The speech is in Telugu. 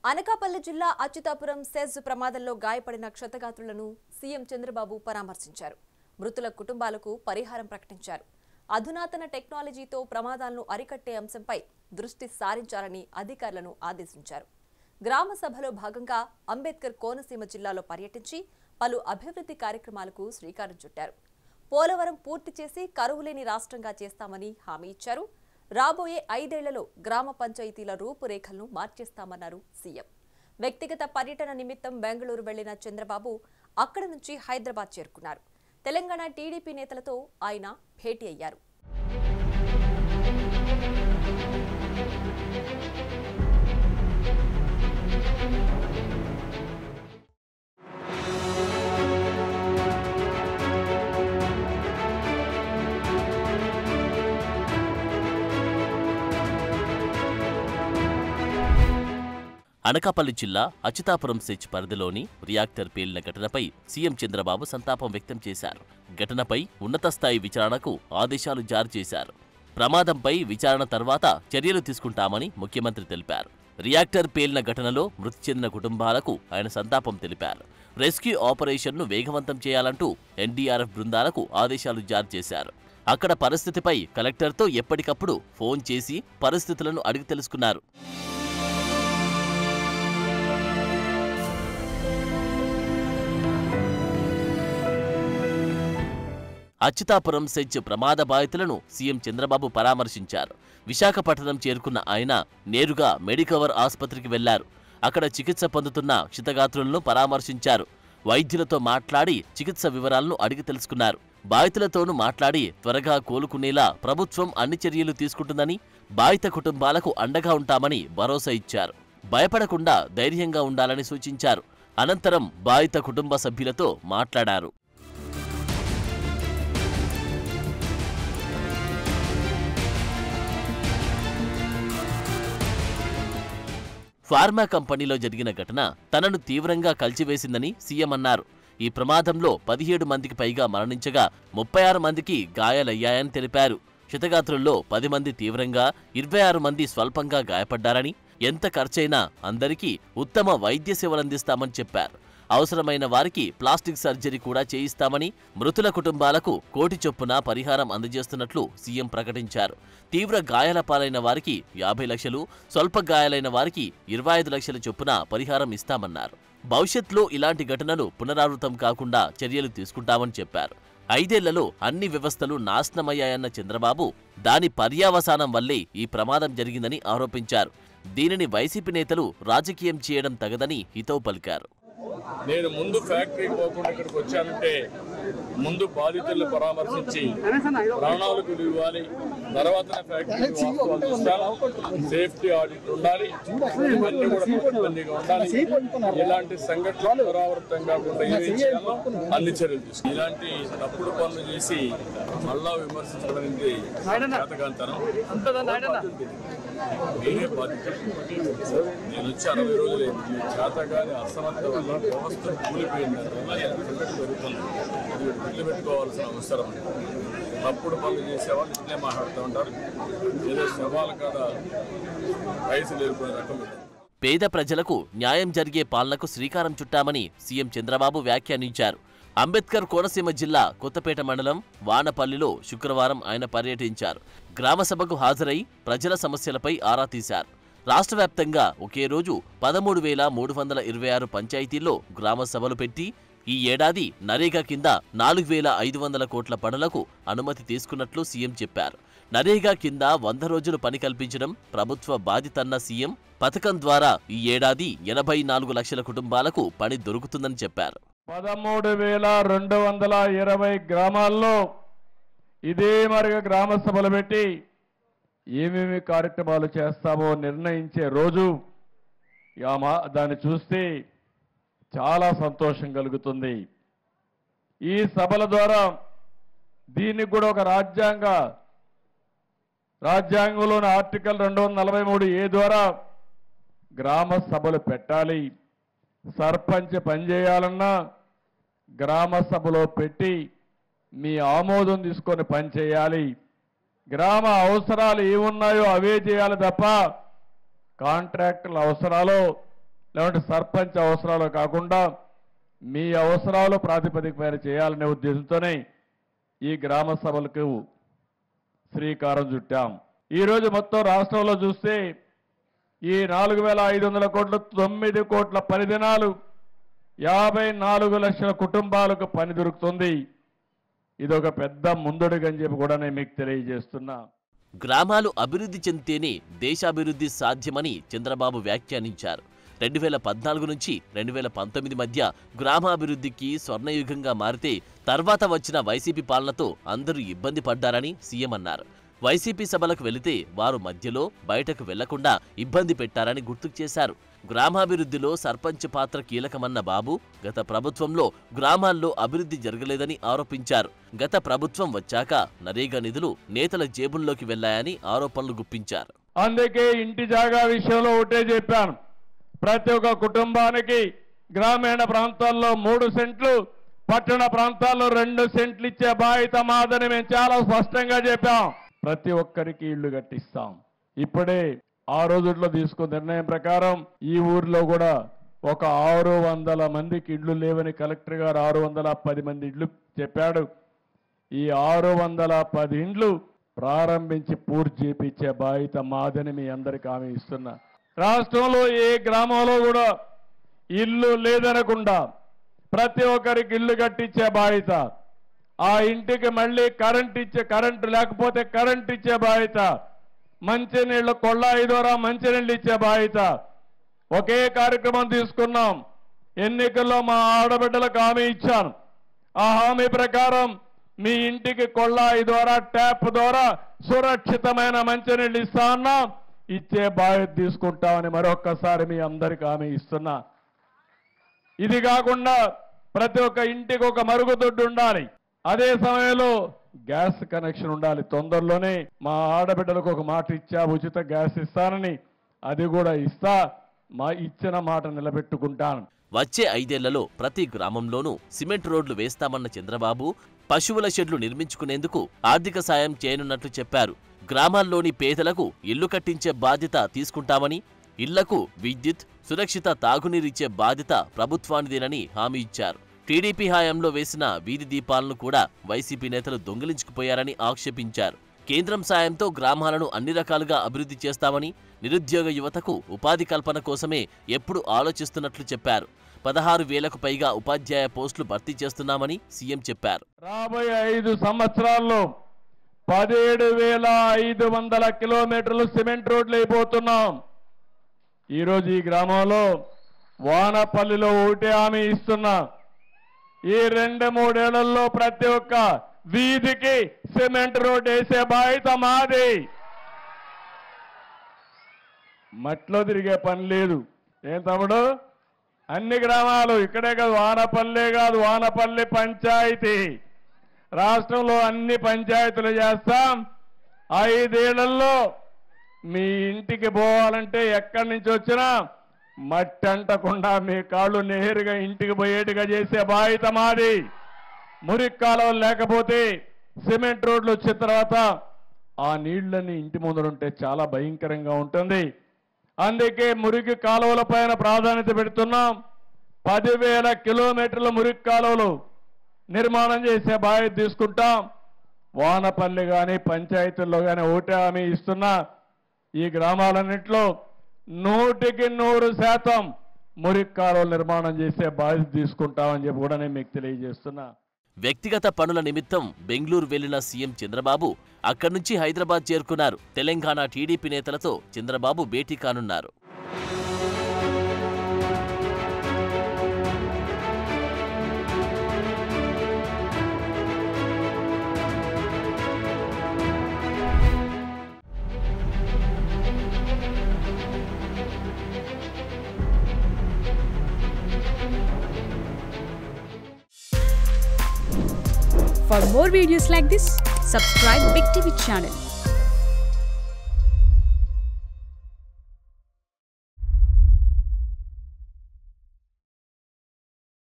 అనకాపల్లి జిల్లా అచ్యుతాపురం సెజ్ ప్రమాదంలో గాయపడిన క్షతగాత్రులను సీఎం చంద్రబాబు పరామర్శించారు. మృతుల కుటుంబాలకు పరిహారం ప్రకటించారు. అధునాతన టెక్నాలజీతో ప్రమాదాలను అరికట్టే అంశంపై దృష్టి సారించాలని అధికారులను ఆదేశించారు. గ్రామ సభలో భాగంగా అంబేద్కర్ కోనసీమ జిల్లాలో పర్యటించి పలు అభివృద్ధి కార్యక్రమాలకు శ్రీకారం చుట్టారు. పోలవరం పూర్తి చేసి కరువులేని రాష్ట్రంగా చేస్తామని హామీ ఇచ్చారు. రాబోయే 5 ఏళ్లలో గ్రామ పంచాయతీల రూపురేఖలను మార్చేస్తామన్నారు సీఎం. వ్యక్తిగత పర్యటన నిమిత్తం బెంగళూరు వెళ్లిన చంద్రబాబు అక్కడి నుంచి హైదరాబాద్ చేరుకున్నారు. తెలంగాణ టీడీపీ నేతలతో ఆయన భేటీ అయ్యారు. అనకాపల్లి జిల్లా అచ్యుతాపురం సెజ్ పరిధిలోని రియాక్టర్ పేలిన ఘటనపై సీఎం చంద్రబాబు సంతాపం వ్యక్తం చేశారు. ఘటనపై ఉన్నత స్థాయి విచారణకు ఆదేశాలు జారీ చేశారు. ప్రమాదంపై విచారణ తర్వాత చర్యలు తీసుకుంటామని ముఖ్యమంత్రి తెలిపారు. రియాక్టర్ పేలిన ఘటనలో మృతి చెందిన కుటుంబాలకు ఆయన సంతాపం తెలిపారు. రెస్క్యూ ఆపరేషన్ను వేగవంతం చేయాలంటూ ఎన్డీఆర్ఎఫ్ బృందాలకు ఆదేశాలు జారీ చేశారు. అక్కడ పరిస్థితిపై కలెక్టర్తో ఎప్పటికప్పుడు ఫోన్ చేసి పరిస్థితులను అడిగి తెలుసుకున్నారు. అచ్యుతాపురం సెజ్ ప్రమాద బాధితులను సీఎం చంద్రబాబు పరామర్శించారు. విశాఖపట్నం చేరుకున్న ఆయన నేరుగా మెడికవర్ ఆసుపత్రికి వెళ్లారు. అక్కడ చికిత్స పొందుతున్న క్షతగాత్రులను పరామర్శించారు. వైద్యులతో మాట్లాడి చికిత్స వివరాలను అడిగి తెలుసుకున్నారు. బాధితులతోనూ మాట్లాడి త్వరగా కోలుకునేలా ప్రభుత్వం అన్ని చర్యలు తీసుకుంటుందని, బాధిత కుటుంబాలకు అండగా ఉంటామని భరోసా ఇచ్చారు. భయపడకుండా ధైర్యంగా ఉండాలని సూచించారు. అనంతరం బాధిత కుటుంబ సభ్యులతో మాట్లాడారు. ఫార్మా కంపెనీలో జరిగిన ఘటన తనను తీవ్రంగా కలిచివేసిందని సీఎం అన్నారు. ఈ ప్రమాదంలో 17 మందికి పైగా మరణించగా 36 మందికి గాయాలయ్యాయని తెలిపారు. క్షతగాత్రుల్లో 10 మంది తీవ్రంగా, 26 మంది స్వల్పంగా గాయపడ్డారని, ఎంత ఖర్చైనా అందరికీ ఉత్తమ వైద్య సేవలందిస్తామని చెప్పారు. అవసరమైన వారికి ప్లాస్టిక్ సర్జరీ కూడా చేయిస్తామని, మృతుల కుటుంబాలకు 1 కోటి చొప్పున పరిహారం అందజేస్తున్నట్లు సీఎం ప్రకటించారు. తీవ్ర గాయాల పాలైన వారికి 50 లక్షలు, స్వల్ప గాయాలైన వారికి 25 లక్షల చొప్పున పరిహారం ఇస్తామన్నారు. భవిష్యత్తులో ఇలాంటి ఘటనలు పునరావృతం కాకుండా చర్యలు తీసుకుంటామని చెప్పారు. 5 ఏళ్లలో అన్ని వ్యవస్థలు నాశనమయ్యాయన్న చంద్రబాబు దాని పర్యావసానం వల్లే ఈ ప్రమాదం జరిగిందని ఆరోపించారు. దీనిని వైసీపీ నేతలు రాజకీయం చేయడం తగదని హితవు పలికారు. నేను ముందు ఫ్యాక్టరీకి పోకుండా ఇక్కడికి వచ్చానంటే ముందు బాధితులను పరామర్శించి ప్రాణాలకు ఇవ్వాలి, తర్వాత ఫ్యాక్టరీకి సేఫ్టీ ఆడిట్ ఉండాలి, ఇవన్నీ కూడా పకడ్బందీగా ఉండాలి. ఇలాంటి సంఘటనలు పునరావృతం కాకుండా అన్ని చర్యలు తీసుకు ఇలాంటి తప్పుడు పనులు చేసి మళ్ళా విమర్శించడం అనేది చేతకాంతనం. నేనే బాధ్యత. నేను వచ్చి 60 రోజులైంది. చేతగాని అసమర్థ వల్ల వ్యవస్థ కూలిపోయింది. పెరుగుతుంది. ఇల్లు పెట్టుకోవాల్సిన అవసరం. తప్పుడు పనులు చేసేవాళ్ళు ఇట్లే మాట్లాడుతూ ఉంటారు. ఏదో శవాల కాడ పైసలు ఏర్పడే రకం. పేద ప్రజలకు న్యాయం జరిగే పాలనకు శ్రీకారం చుట్టామని సీఎం చంద్రబాబు వ్యాఖ్యానించారు. అంబేద్కర్ కోనసీమ జిల్లా కొత్తపేట మండలం వానపల్లిలో శుక్రవారం ఆయన పర్యటించారు. గ్రామసభకు హాజరై ప్రజల సమస్యలపై ఆరా తీశారు. రాష్ట్ర వ్యాప్తంగా ఒకే రోజు 13,326 పంచాయతీల్లో గ్రామ సభలు పెట్టి ఈ ఏడాది నరేగా కింద 4,500 కోట్ల పనులకు అనుమతి తీసుకున్నట్లు సీఎం చెప్పారు. నరేగా కింద 100 రోజులు పని కల్పించడం ప్రభుత్వ బాధ్యతన్న సీఎం పథకం ద్వారా ఈ ఏడాది 84 లక్షల కుటుంబాలకు పని దొరుకుతుందని చెప్పారు. 13,220 గ్రామాల్లో ఇదే మరిగా గ్రామ సభలు పెట్టి ఏమేమి కార్యక్రమాలు చేస్తామో నిర్ణయించే రోజు. దాన్ని చూస్తే చాలా సంతోషం కలుగుతుంది. ఈ సభల ద్వారా దీనికి కూడా ఒక రాజ్యాంగంలోని ఆర్టికల్ 243A ద్వారా గ్రామ సభలు పెట్టాలి. సర్పంచ్ పనిచేయాలన్నా గ్రామ సభలో పెట్టి మీ ఆమోదం తీసుకొని పనిచేయాలి. గ్రామ అవసరాలు ఏమున్నాయో అవే చేయాలి తప్ప కాంట్రాక్టుల అవసరాలు లేదంటే సర్పంచ్ అవసరాలు కాకుండా మీ అవసరాలు ప్రాతిపదిక పైన చేయాలనే ఉద్దేశంతోనే ఈ గ్రామ సభలకు శ్రీకారం చుట్టాం. ఈరోజు మొత్తం రాష్ట్రంలో చూస్తే ఈ 4,500 కోట్లు 9 కోట్ల పని దినాలు 54 లక్షల కుటుంబాలకు పని దొరుకుతుంది. ఇదొక పెద్ద ముందడుగని చెప్పి కూడా నేను మీకు తెలియజేస్తున్నా. గ్రామాలు అభివృద్ధి చెందితేనే దేశాభివృద్ధి సాధ్యమని చంద్రబాబు వ్యాఖ్యానించారు. 2014 నుంచి 2019 మధ్య గ్రామాభివృద్ధికి స్వర్ణయుగంగా మారితే తర్వాత వచ్చిన వైసీపీ పాలనతో అందరూ ఇబ్బంది పడ్డారని సీఎం అన్నారు. వైసీపీ సభలకు వెళితే వారు మధ్యలో బయటకు వెళ్లకుండా ఇబ్బంది పెట్టారని గుర్తుకు చేశారు. గ్రామాభివృద్ధిలో సర్పంచ్ పాత్ర కీలకమన్న బాబు గత ప్రభుత్వంలో గ్రామాల్లో అభివృద్ధి జరగలేదని ఆరోపించారు. గత ప్రభుత్వం వచ్చాక నరేగా నిధులు నేతల జేబుల్లోకి వెళ్లాయని ఆరోపణలు గుప్పించారు. అందుకే ఇంటి జాగా విషయంలో ఒకటే చెప్పాను, ప్రతి ఒక్క కుటుంబానికి గ్రామీణ ప్రాంతాల్లో 3 సెంట్లు, పట్టణ ప్రాంతాల్లో 2 సెంట్లు ఇచ్చే బాధ్యత మాదని మేము చాలా స్పష్టంగా చెప్పాం. ప్రతి ఒక్కరికి ఇళ్లు కట్టిస్తాం. ఇప్పుడే ఆ రోజుల్లో తీసుకున్న నిర్ణయం ప్రకారం ఈ ఊర్లో కూడా ఒక 600 మందికి ఇళ్లు లేవని కలెక్టర్ గారు 610 మంది ఇళ్లు చెప్పాడు. ఈ 610 ఇండ్లు ప్రారంభించి పూర్తి చేయించే బాధ్యత మాదని మీ అందరికీ హామీ ఇస్తున్నా. రాష్ట్రంలో ఏ గ్రామంలో కూడా ఇల్లు లేదనకుండా ప్రతి ఒక్కరికి ఇల్లు కట్టించే బాధ్యత, ఆ ఇంటికి మళ్ళీ కరెంటు లేకపోతే కరెంట్ ఇచ్చే బాధ్యత, మంచినీళ్ళు కొళ్ళాయి ద్వారా మంచినీళ్ళు ఇచ్చే బాధ్యత ఒకే కార్యక్రమం తీసుకున్నాం. ఎన్నికల్లో మా ఆడబిడ్డలకు హామీ ఇచ్చాను. ఆ హామీ ప్రకారం మీ ఇంటికి కొళ్ళాయి ద్వారా ట్యాప్ ద్వారా సురక్షితమైన మంచినీళ్ళు ఇస్తా ఉన్నాం. ఇచ్చే బాధ్యత తీసుకుంటామని మరొక్కసారి మీ అందరికీ హామీ ఇస్తున్నా. ఇది కాకుండా ప్రతి ఒక్క ఇంటికి ఒక మరుగుదొడ్డు ఉండాలి. అదే సమయంలో గ్యాస్ కనెక్షన్ ఉండాలి. తొందరలోనే మా ఆడబిడ్డలకు ఒక మాట ఇచ్చా, ఉచిత గ్యాస్ ఇస్తానని. అది కూడా ఇస్తా. మా ఇచ్చిన మాట నిలబెట్టుకుంటాను. వచ్చే 5 ఏళ్లలో ప్రతి గ్రామంలోనూ సిమెంట్ రోడ్లు వేస్తామన్న చంద్రబాబు పశువుల షెడ్లు నిర్మించుకునేందుకు ఆర్థిక సాయం చేయనున్నట్లు చెప్పారు. గ్రామాల్లోని పేదలకు ఇల్లు కట్టించే బాధ్యత తీసుకుంటామని, ఇళ్లకు విద్యుత్, సురక్షిత తాగునీరిచ్చే బాధ్యత ప్రభుత్వానిదేనని హామీ ఇచ్చారు. టీడీపీ హయాంలో వేసిన వీధి దీపాలను కూడా వైసీపీ నేతలు దొంగిలించుకుపోయారని ఆక్షేపించారు. కేంద్రం సాయంతో గ్రామాలను అన్ని రకాలుగా అభివృద్ధి చేస్తామని, నిరుద్యోగ యువతకు ఉపాధి కల్పన కోసమే ఎప్పుడు ఆలోచిస్తున్నట్లు చెప్పారు. 16,000కు పైగా ఉపాధ్యాయ పోస్టులు భర్తీ చేస్తున్నామని సీఎం చెప్పారు. రాబోయే 5 సంవత్సరాల్లో 17,500 కిలోమీటర్లు సిమెంట్ రోడ్లు అయిపోతున్నాం. ఈరోజు ఈ గ్రామంలో వానపల్లిలో ఒకటే హామీ ఇస్తున్నా, ఈ 2-3 ఏళ్లలో ప్రతి ఒక్క వీధికి సిమెంట్ రోడ్ వేసే బాధ్యత మాది. మట్లో తిరిగే పని లేదు. ఏం తమ్ముడు, అన్ని గ్రామాలు ఇక్కడే కాదు, వానపల్లే కాదు, వానపల్లి పంచాయతీ రాష్ట్రంలో అన్ని పంచాయతీలు చేస్తాం. 5 ఏళ్లలో మీ ఇంటికి పోవాలంటే ఎక్కడి నుంచి వచ్చినా మట్టి అంటకుండా మీ కాళ్ళు నేరుగా ఇంటికి పోయేట్టుగా చేసే బాధ్యత మాది. మురికి కాలువలు లేకపోతే సిమెంట్ రోడ్లు వచ్చిన తర్వాత ఆ నీళ్లన్నీ ఇంటి ముందరుంటే చాలా భయంకరంగా ఉంటుంది. అందుకే మురికి కాలువల పైన ప్రాధాన్యత పెడుతున్నాం. 10,000 కిలోమీటర్ల మురికి కాలువలు నిర్మాణం చేసే బాధ్యత తీసుకుంటాం. వానపల్లి కానీ పంచాయతీల్లో కానీ ఒకటే హామీ ఇస్తున్నా, ఈ గ్రామాలన్నింటిలో 100% మురికి కాలువలు నిర్మాణం చేసే బాధ్యత తీసుకుంటామని చెప్పి కూడా నేను మీకు తెలియజేస్తున్నా. వ్యక్తిగత పనుల నిమిత్తం బెంగళూరు వెళ్లిన సీఎం చంద్రబాబు అక్కడి నుంచి హైదరాబాద్ చేరుకున్నారు. తెలంగాణ టీడీపీ నేతలతో చంద్రబాబు భేటీ కానున్నారు. For more videos like this, subscribe Big TV channel.